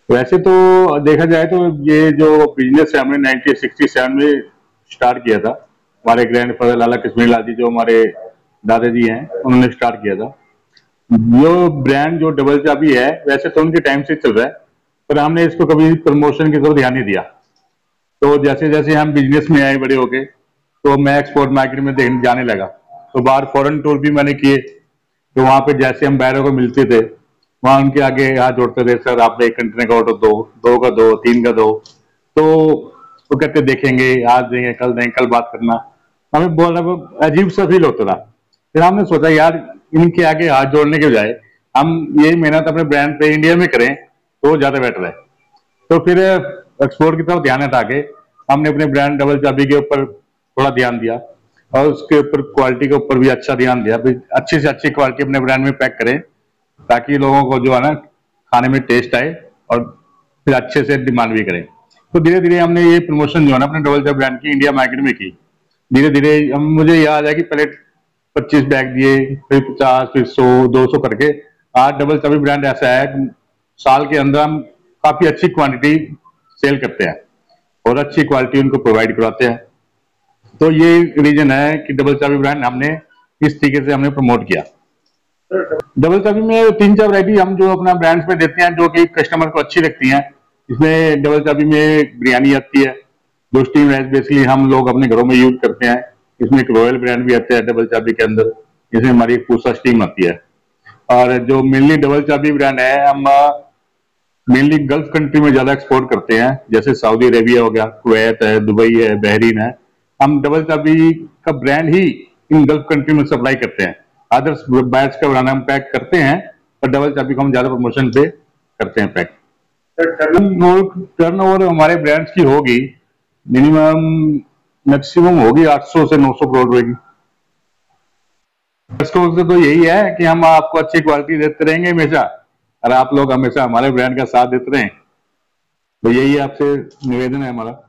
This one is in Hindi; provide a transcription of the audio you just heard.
वैसे तो देखा जाए तो ये जो बिजनेस है हमने 1967 में स्टार्ट किया था। हमारे ग्रैंडफादर लाला कश्मीर लाल जी जो हमारे दादाजी हैं उन्होंने स्टार्ट किया था। जो ब्रांड जो डबल चाबी है वैसे तो उनके टाइम से चल रहा है, पर हमने इसको कभी प्रमोशन की तरफ ध्यान नहीं दिया। तो जैसे जैसे हम बिजनेस में आए बड़े होके, तो मैं एक्सपोर्ट मार्केट में देखने जाने लगा। तो बाहर फॉरेन टूर भी मैंने किए, तो वहां पे जैसे हम बैरों को मिलते थे, वहां उनके आगे हाथ जोड़ते थे, सर आप एक कंटेनर का ऑर्डर दो, दो का दो, तीन का दो। तो वो कहते देखेंगे, आज देंगे, कल देंगे, कल बात करना। हमें बहुत अजीब सा फील होता था। फिर हमने सोचा यार इनके आगे हाथ जोड़ने के बजाय हम ये मेहनत अपने ब्रांड पे इंडिया में करें तो ज्यादा बेटर है। तो फिर एक्सपोर्ट की तरफ ध्यान हटा के हमने अपने ब्रांड डबल चाबी के ऊपर थोड़ा ध्यान दिया, और उसके ऊपर क्वालिटी के ऊपर भी अच्छा ध्यान दिया। अच्छी से अच्छी क्वालिटी अपने ब्रांड में पैक करें, ताकि लोगों को जो है ना खाने में टेस्ट आए, और फिर अच्छे से डिमांड भी करें। तो धीरे धीरे हमने ये प्रमोशन जो है ना अपने डबल चाबी ब्रांड की इंडिया मार्केट में की। धीरे धीरे हम, मुझे याद है कि पहले 25 बैग दिए, फिर 50, फिर 100, 200 करके आज डबल चाबी ब्रांड ऐसा है साल के अंदर हम काफी अच्छी क्वांटिटी सेल करते हैं और अच्छी क्वालिटी उनको प्रोवाइड कराते हैं। तो ये रीजन है कि डबल चाबी ब्रांड हमने इस तरीके से हमने प्रमोट किया। डबल चाबी में 3-4 वैरायटी हम जो अपना ब्रांड्स में देते हैं जो कि कस्टमर को अच्छी लगती हैं। इसमें डबल चाबी में बिरयानी आती है जो स्टीम राइस बेसिकली हम लोग अपने घरों में यूज करते हैं। इसमें एक रॉयल ब्रांड भी आता है डबल चाबी के अंदर, इसमें हमारी एक पूसा स्टीम आती है। और जो मेनली डबल चाबी ब्रांड है, हम मेनली गल्फ कंट्री में ज्यादा एक्सपोर्ट करते हैं, जैसे सऊदी अरेबिया हो गया, कुवैत है, दुबई है, बहरीन है। हम डबल चाबी का ब्रांड ही इन गल्फ कंट्री में सप्लाई करते हैं। अदर्स बैच का बनाना हम पैक करते हैं, पर डबल चाबी को हम ज्यादा प्रमोशन पे करते हैं पैक। टर्न ओवर हमारे ब्रांड्स की होगी मिनिमम, मैक्सिमम होगी 800 से 900 करोड़ रुपए की। कस्टमर से तो यही है कि हम आपको अच्छी क्वालिटी देते रहेंगे हमेशा, और आप लोग हमेशा हमारे ब्रांड का साथ देते रहें। तो यही आपसे निवेदन है हमारा।